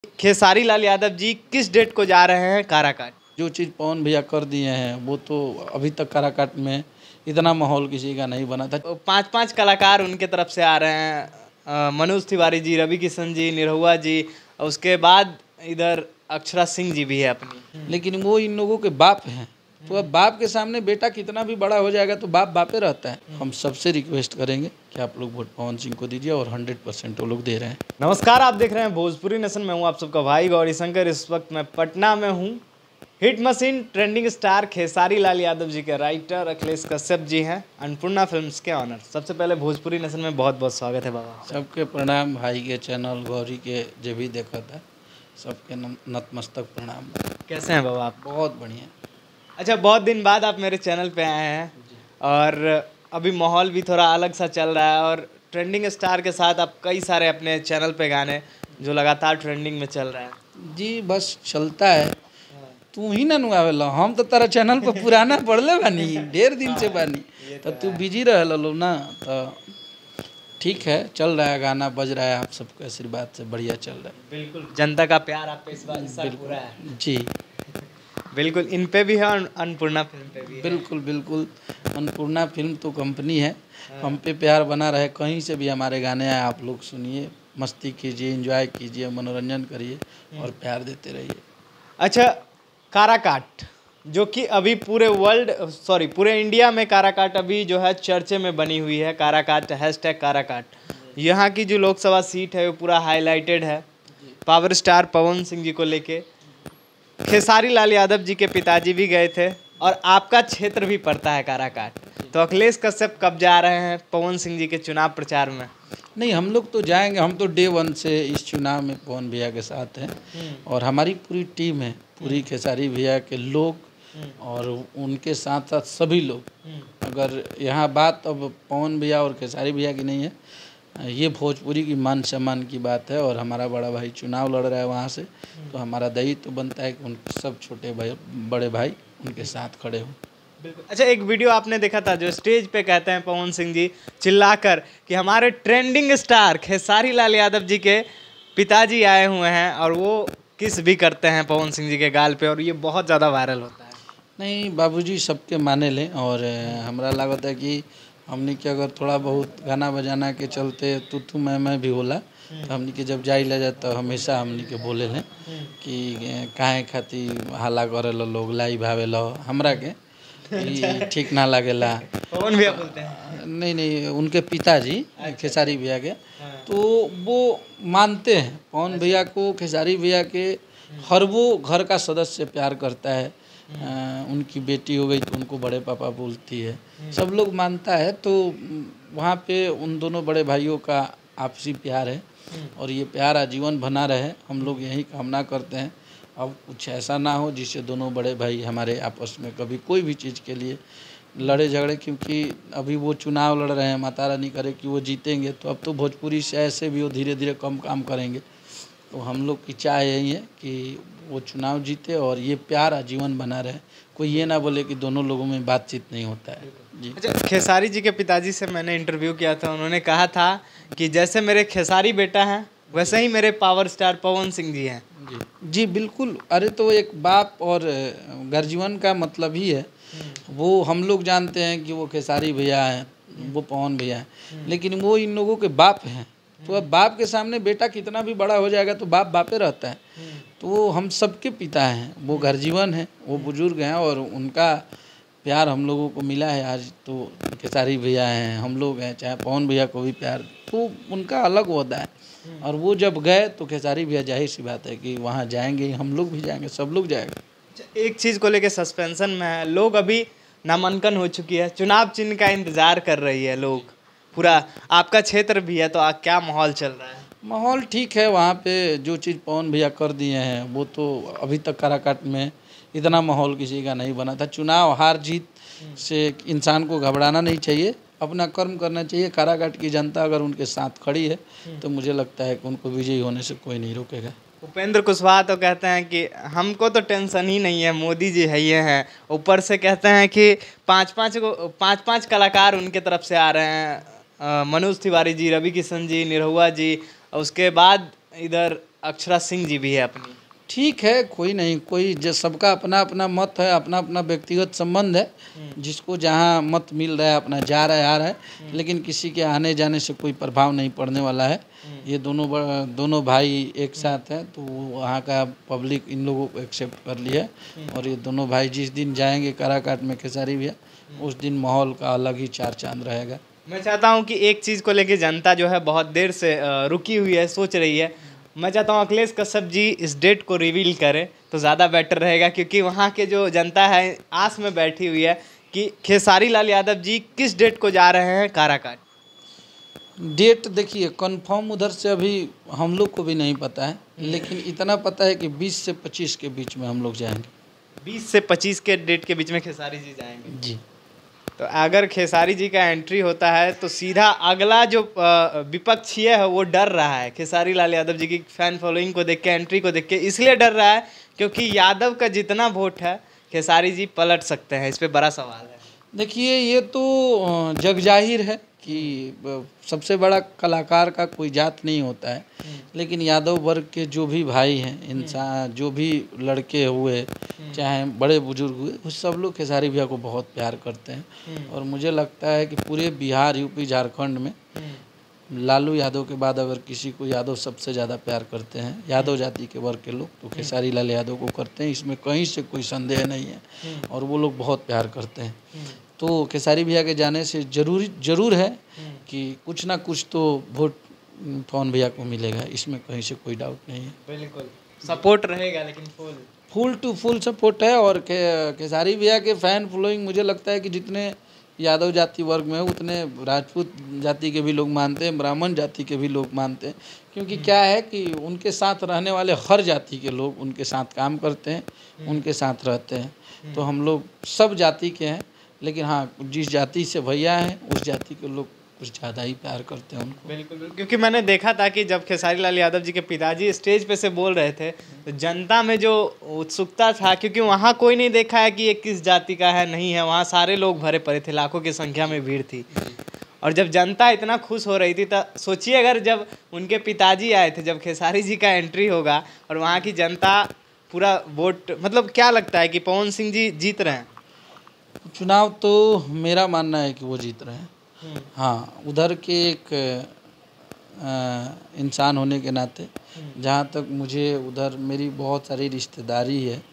खेसारी लाल यादव जी किस डेट को जा रहे हैं काराकाट? जो चीज़ पवन भैया कर दिए हैं वो तो अभी तक काराकाट में इतना माहौल किसी का नहीं बना था। 5-5 कलाकार उनके तरफ से आ रहे हैं, मनोज तिवारी जी, रवि किशन जी, निरहुआ जी, और उसके बाद इधर अक्षरा सिंह जी भी है अपनी। लेकिन वो इन लोगों के बाप हैं, तो अब बाप के सामने बेटा कितना भी बड़ा हो जाएगा तो बाप बापे रहता है। हम सबसे रिक्वेस्ट करेंगे कि आप लोग वोट पवन सिंह को दीजिए और 100% वो लोग दे रहे हैं। नमस्कार, आप देख रहे हैं भोजपुरी नेशन में हूँ आप सबका भाई गौरी शंकर। इस वक्त मैं पटना में हूँ। Hit machine trending star Khesari Lal Yadav ji के राइटर अखिलेश कश्यप जी हैं, अन्नपूर्णा फिल्म्स के ऑनर। सबसे पहले भोजपुरी नेशन में बहुत बहुत स्वागत है बाबा। सबके प्रणाम, भाई के चैनल गौरी के जो भी देखा था सबके नतमस्तक प्रणाम। कैसे हैं बाबा आप? बहुत बढ़िया। अच्छा, बहुत दिन बाद आप मेरे चैनल पे आए हैं और अभी माहौल भी थोड़ा अलग सा चल रहा है और ट्रेंडिंग स्टार के साथ आप कई सारे अपने चैनल पे गाने जो लगातार ट्रेंडिंग में चल रहा है। जी बस चलता है। तू ही ना नुआवेला, हम तो तेरा चैनल पर पुराना पढ़ले बानी, ढेर दिन से बानी, तो तू बिजी रहल लो ना। तो ठीक है, चल रहा है, गाना बज रहा है, आप सबके आशीर्वाद से बढ़िया चल रहा है। बिल्कुल, जनता का प्यार आप पे इस बार पूरा है। जी बिल्कुल, इन पे भी है और अन्नपूर्णा फिल्म पे भी है। बिल्कुल बिल्कुल। अन्नपूर्णा फिल्म तो कंपनी है, हम पे प्यार बना रहे। कहीं से भी हमारे गाने आए आप लोग सुनिए, मस्ती कीजिए, एंजॉय कीजिए, मनोरंजन करिए और प्यार देते रहिए। अच्छा, काराकाट जो कि अभी पूरे इंडिया में काराकाट अभी जो है चर्चे में बनी हुई है। काराकाट #काराकाट, यहाँ की जो लोकसभा सीट है वो पूरा हाईलाइटेड है पावर स्टार पवन सिंह जी को लेके। खेसारी लाल यादव जी के पिताजी भी गए थे और आपका क्षेत्र भी पड़ता है काराकाट। तो अखिलेश कश्यप कब जा रहे हैं पवन सिंह जी के चुनाव प्रचार में? नहीं, हम लोग तो जाएंगे। हम तो डे 1 से इस चुनाव में पवन भैया के साथ हैं और हमारी पूरी टीम है, पूरी खेसारी भैया के लोग और उनके साथ साथ सभी लोग। अगर यहाँ बात अब पवन भैया और खेसारी भैया की नहीं है, ये भोजपुरी की मान सम्मान की बात है और हमारा बड़ा भाई चुनाव लड़ रहा है वहाँ से, तो हमारा दायित्व तो बनता है कि उन सब छोटे भाई बड़े भाई उनके साथ खड़े हों। अच्छा, एक वीडियो आपने देखा था जो स्टेज पे कहते हैं पवन सिंह जी चिल्लाकर कि हमारे ट्रेंडिंग स्टार खेसारी लाल यादव जी के पिताजी आए हुए हैं, और वो किस भी करते हैं पवन सिंह जी के गाल पे और ये बहुत ज़्यादा वायरल होता है। नहीं बाबूजी, सबके माने लें और हमरा लागत है कि हमने के अगर थोड़ा बहुत गाना बजाना के चलते तू मैं भी होला, तो हमने के जब जाइला जाता तो हमेशा हमने के बोले लें कि काहे खातिर हल्ला करे लोग लाई भावे लो हमरा के ये ठीक ना लगेला। पवन भैया बोलते हैं? नहीं, उनके पिताजी खेसारी भैया के, तो वो मानते हैं पवन भैया को। खेसारी भैया के हर वो घर का सदस्य प्यार करता है। उनकी बेटी हो गई तो उनको बड़े पापा बोलती है, सब लोग मानता है। तो वहाँ पे उन दोनों बड़े भाइयों का आपसी प्यार है और ये प्यार आजीवन बना रहे, हम लोग यही कामना करते हैं। अब कुछ ऐसा ना हो जिससे दोनों बड़े भाई हमारे आपस में कभी कोई भी चीज़ के लिए लड़े झगड़े, क्योंकि अभी वो चुनाव लड़ रहे हैं, माता रानी करे कि वो जीतेंगे तो अब तो भोजपुरी से ऐसे भी वो धीरे धीरे कम काम करेंगे। तो हम लोग की चाह यही है कि वो चुनाव जीते और ये प्यार आजीवन बना रहे, कोई ये ना बोले कि दोनों लोगों में बातचीत नहीं होता है। जी अच्छा, खेसारी जी के पिताजी से मैंने इंटरव्यू किया था, उन्होंने कहा था कि जैसे मेरे खेसारी बेटा हैं वैसे ही मेरे पावर स्टार पवन सिंह जी हैं। जी बिल्कुल। अरे तो एक बाप और गर्जीवन का मतलब ही है, वो हम लोग जानते हैं कि वो खेसारी भैया हैं, वो पवन भैया हैं, लेकिन वो इन लोगों के बाप हैं। तो अब बाप के सामने बेटा कितना भी बड़ा हो जाएगा तो बाप बापे रहता है। तो वो हम सबके पिता हैं, वो गर्जीवन हैं, वो बुजुर्ग हैं और उनका प्यार हम लोगों को मिला है। आज तो खेसारी भैया हैं, हम लोग हैं, चाहे पवन भैया को भी प्यार, तो उनका अलग होता है। और वो जब गए तो खेसारी भैया जाहिर सी बात है कि वहाँ जाएंगे, हम लोग भी जाएंगे, सब लोग जाएंगे। एक चीज़ को लेके सस्पेंशन में है लोग, अभी नामांकन हो चुकी है, चुनाव चिन्ह का इंतजार कर रही है लोग, पूरा आपका क्षेत्र भी है, तो क्या माहौल चल रहा है? माहौल ठीक है वहाँ पे। जो चीज़ पवन भैया कर दिए हैं वो तो अभी तक काराकाट में इतना माहौल किसी का नहीं बना था। चुनाव हार जीत से इंसान को घबराना नहीं चाहिए, अपना कर्म करना चाहिए। काराकाट की जनता अगर उनके साथ खड़ी है तो मुझे लगता है कि उनको विजयी होने से कोई नहीं रोकेगा। उपेंद्र कुशवाहा तो कहते हैं कि हमको तो टेंशन ही नहीं है, मोदी जी है ये हैं। ऊपर से कहते हैं कि 5-5 कलाकार उनके तरफ से आ रहे हैं, मनोज तिवारी जी, रवि किशन जी, निरहुआ जी, और उसके बाद इधर अक्षरा सिंह जी भी है अपनी। ठीक है, कोई नहीं, कोई जो सबका अपना अपना मत है, अपना अपना व्यक्तिगत संबंध है, जिसको जहाँ मत मिल रहा है अपना जा रहा है आ रहा है, लेकिन किसी के आने जाने से कोई प्रभाव नहीं पड़ने वाला है। ये दोनों भाई एक साथ हैं, तो वहाँ का पब्लिक इन लोगों को एक्सेप्ट कर लिया है। और ये दोनों भाई जिस दिन जाएंगे काराकाट में खेसारी भैया, उस दिन माहौल का अलग ही चार चांद रहेगा। मैं चाहता हूँ कि एक चीज़ को लेके जनता जो है बहुत देर से रुकी हुई है, सोच रही है। मैं चाहता हूँ अखिलेश कश्यप जी इस डेट को रिवील करें तो ज़्यादा बेटर रहेगा, क्योंकि वहाँ के जो जनता है आस में बैठी हुई है कि खेसारी लाल यादव जी किस डेट को जा रहे हैं काराकाट। डेट देखिए कंफर्म उधर से अभी हम लोग को भी नहीं पता है, लेकिन इतना पता है कि 20 से 25 के बीच में हम लोग जाएंगे। 20 से 25 के डेट के बीच में खेसारी जी जाएंगे जी। तो अगर खेसारी जी का एंट्री होता है तो सीधा अगला जो विपक्षीय है वो डर रहा है खेसारी लाल यादव जी की फैन फॉलोइंग को देख के, एंट्री को देख के, इसलिए डर रहा है क्योंकि यादव का जितना वोट है खेसारी जी पलट सकते हैं। इस पे बड़ा सवाल है। देखिए ये तो जग जाहिर है कि सबसे बड़ा कलाकार का कोई जात नहीं होता है, लेकिन यादव वर्ग के जो भी भाई हैं, इंसान जो भी लड़के हुए चाहे बड़े बुजुर्ग हुए, वो सब लोग खेसारी भैया को बहुत प्यार करते हैं। और मुझे लगता है कि पूरे बिहार, यूपी, झारखंड में लालू यादव के बाद अगर किसी को यादव सबसे ज़्यादा प्यार करते हैं, यादव जाति के वर्ग के लोग, तो खेसारी लाल यादव को करते हैं। इसमें कहीं से कोई संदेह नहीं है, और वो लोग बहुत प्यार करते हैं। तो खेसारी भैया के जाने से जरूर है कि कुछ ना कुछ तो वोट पवन भैया को मिलेगा, इसमें कहीं से कोई डाउट नहीं है। बिल्कुल सपोर्ट रहेगा, लेकिन फुल टू फुल सपोर्ट है। और खेसारी भैया के फैन फॉलोइंग मुझे लगता है कि जितने यादव जाति वर्ग में है उतने राजपूत जाति के भी लोग मानते हैं, ब्राह्मण जाति के भी लोग मानते हैं। क्योंकि क्या है कि उनके साथ रहने वाले हर जाति के लोग उनके साथ काम करते हैं, उनके साथ रहते हैं। तो हम लोग सब जाति के हैं, लेकिन हाँ जिस जाति से भैया हैं उस जाति के लोग कुछ ज़्यादा ही प्यार करते हैं उनको। बिल्कुल, क्योंकि मैंने देखा था कि जब खेसारी लाल यादव जी के पिताजी स्टेज पे से बोल रहे थे तो जनता में जो उत्सुकता था, क्योंकि वहाँ कोई नहीं देखा है कि ये किस जाति का है नहीं है, वहाँ सारे लोग भरे पड़े थे, लाखों की संख्या में भीड़ थी। और जब जनता इतना खुश हो रही थी तो सोचिए अगर जब उनके पिताजी आए थे, जब खेसारी जी का एंट्री होगा और वहाँ की जनता पूरा वोट, मतलब क्या लगता है कि पवन सिंह जी जीत रहे हैं चुनाव? तो मेरा मानना है कि वो जीत रहे हैं। हाँ, उधर के एक इंसान होने के नाते, जहाँ तक मुझे उधर मेरी बहुत सारी रिश्तेदारी है,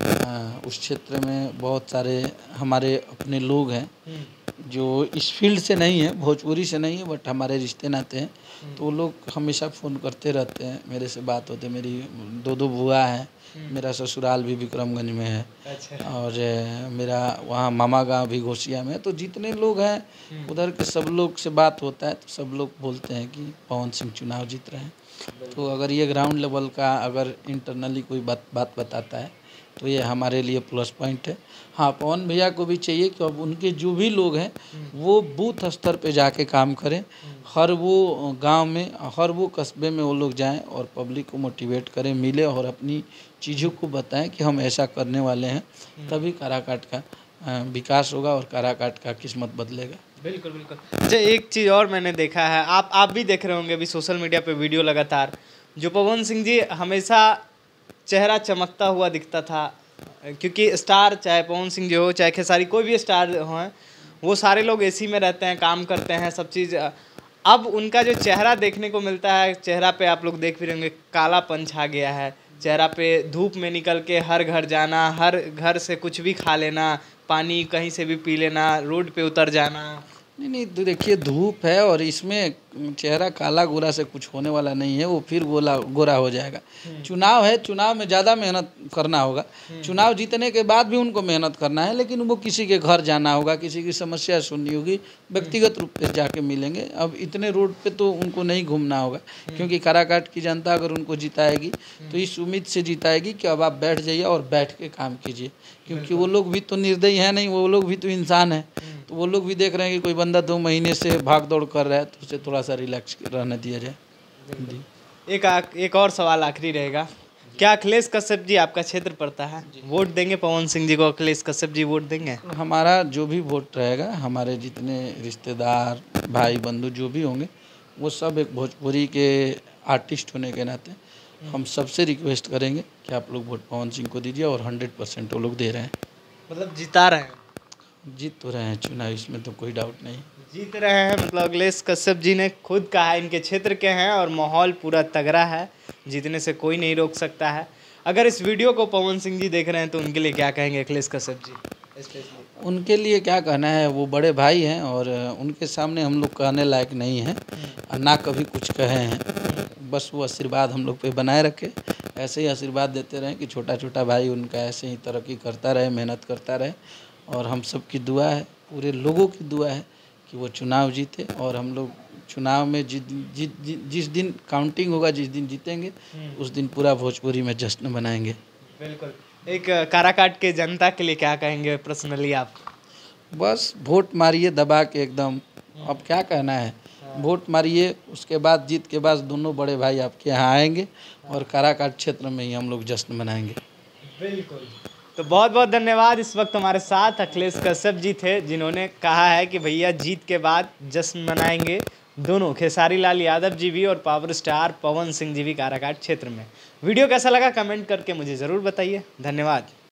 उस क्षेत्र में बहुत सारे हमारे अपने लोग हैं जो इस फील्ड से नहीं है, भोजपुरी से नहीं है, बट हमारे रिश्ते नाते हैं। तो वो लोग हमेशा फ़ोन करते रहते हैं, मेरे से बात होते। मेरी दो बुआ हैं, मेरा ससुराल भी विक्रमगंज में है। अच्छा। और मेरा वहाँ मामा गांव भी घोसिया में है। तो जितने लोग हैं उधर के सब लोग से बात होता है, तो सब लोग बोलते हैं कि पवन सिंह चुनाव जीत रहे हैं। तो अगर ये ग्राउंड लेवल का अगर इंटरनली कोई बात बताता है तो ये हमारे लिए प्लस पॉइंट है। हाँ, पवन भैया को भी चाहिए कि अब उनके जो भी लोग हैं वो बूथ स्तर पे जाके काम करें, हर वो गांव में, हर वो कस्बे में वो लोग जाएं और पब्लिक को मोटिवेट करें, मिले और अपनी चीज़ों को बताएं कि हम ऐसा करने वाले हैं, तभी काराकाट का विकास होगा और काराकाट का किस्मत बदलेगा। बिल्कुल बिल्कुल। अच्छा, एक चीज़ और मैंने देखा है, आप भी देख रहे होंगे अभी सोशल मीडिया पे वीडियो लगातार, जो पवन सिंह जी हमेशा चेहरा चमकता हुआ दिखता था, क्योंकि स्टार चाहे पवन सिंह जी हो चाहे खेसारी कोई भी स्टार हो, वो सारे लोग एसी में रहते हैं, काम करते हैं, सब चीज़। अब उनका जो चेहरा देखने को मिलता है, चेहरा पे आप लोग देख भी रहे होंगे कालापन छा गया है, चेहरा पे धूप में निकल के हर घर जाना, हर घर से कुछ भी खा लेना, पानी कहीं से भी पी लेना, रोड पे उतर जाना। नहीं, तो देखिए धूप है और इसमें चेहरा काला गोरा से कुछ होने वाला नहीं है, वो फिर गोरा हो जाएगा। चुनाव है, चुनाव में ज़्यादा मेहनत करना होगा। चुनाव जीतने के बाद भी उनको मेहनत करना है, लेकिन वो किसी के घर जाना होगा, किसी की समस्या सुननी होगी, व्यक्तिगत रूप से जाके मिलेंगे। अब इतने रोड पे तो उनको नहीं घूमना होगा, क्योंकि काराकाट की जनता अगर उनको जिताएगी तो इस उम्मीद से जिताएगी कि अब आप बैठ जाइए और बैठ के काम कीजिए, क्योंकि वो लोग भी तो निर्दयी हैं नहीं, वो लोग भी तो इंसान हैं। तो वो लोग भी देख रहे हैं कि कोई बंदा 2 महीने से भाग दौड़ कर रहा है, तो उसे थोड़ा सा रिलैक्स रहने दिया जाए। एक और सवाल आखिरी रहेगा, क्या अखिलेश कश्यप जी आपका क्षेत्र पड़ता है, वोट देंगे पवन सिंह जी को? अखिलेश कश्यप जी वोट देंगे? हमारा जो भी वोट रहेगा, हमारे जितने रिश्तेदार भाई बंधु जो भी होंगे, वो सब एक भोजपुरी के आर्टिस्ट होने के नाते हम सबसे रिक्वेस्ट करेंगे कि आप लोग वोट पवन सिंह को दीजिए, और 100% वो लोग दे रहे हैं। मतलब जिता रहे हैं। जीत तो रहे हैं चुनाव, इसमें तो कोई डाउट नहीं। जीत रहे हैं, मतलब अखिलेश कश्यप जी ने खुद कहा है इनके क्षेत्र के हैं और माहौल पूरा तगड़ा है, जीतने से कोई नहीं रोक सकता है। अगर इस वीडियो को पवन सिंह जी देख रहे हैं तो उनके लिए क्या कहेंगे अखिलेश कश्यप जी? उनके लिए क्या कहना है, वो बड़े भाई हैं और उनके सामने हम लोग कहने लायक नहीं हैं, और ना कभी कुछ कहे हैं। बस वो आशीर्वाद हम लोग पे बनाए रखे, ऐसे ही आशीर्वाद देते रहें कि छोटा छोटा भाई उनका ऐसे ही तरक्की करता रहे, मेहनत करता रहे। और हम सब की दुआ है, पूरे लोगों की दुआ है कि वो चुनाव जीते, और हम लोग चुनाव में जिस दिन काउंटिंग होगा, जिस दिन जीतेंगे, उस दिन पूरा भोजपुरी में जश्न मनाएंगे। बिल्कुल। एक काराकाट के जनता के लिए क्या कहेंगे पर्सनली आप? बस वोट मारिए दबा के एकदम, अब क्या कहना है, वोट मारिए, उसके बाद जीत के बाद दोनों बड़े भाई आपके यहाँ आएंगे और काराकाट क्षेत्र में ही हम लोग जश्न मनाएंगे। बिल्कुल। तो बहुत बहुत धन्यवाद। इस वक्त हमारे साथ अखिलेश कश्यप जी थे, जिन्होंने कहा है कि भैया जीत के बाद जश्न मनाएंगे दोनों, खेसारी लाल यादव जी भी और पावर स्टार पवन सिंह जी भी काराकाट क्षेत्र में। वीडियो कैसा लगा कमेंट करके मुझे ज़रूर बताइए। धन्यवाद।